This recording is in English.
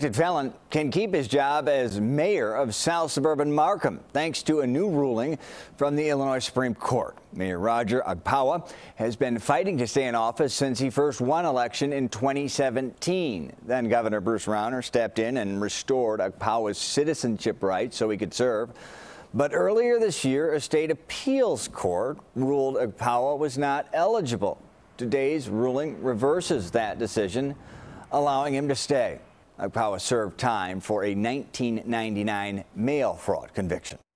convicted felon can keep his job as mayor of South Suburban Markham, thanks to a new ruling from the Illinois Supreme Court. Mayor Roger Agpawa has been fighting to stay in office since he first won election in 2017. Then Governor Bruce Rauner stepped in and restored Agpawa's citizenship rights so he could serve. But earlier this year, a state appeals court ruled Agpawa was not eligible. Today's ruling reverses that decision, allowing him to stay. Agpawa served time for a 1999 mail fraud conviction.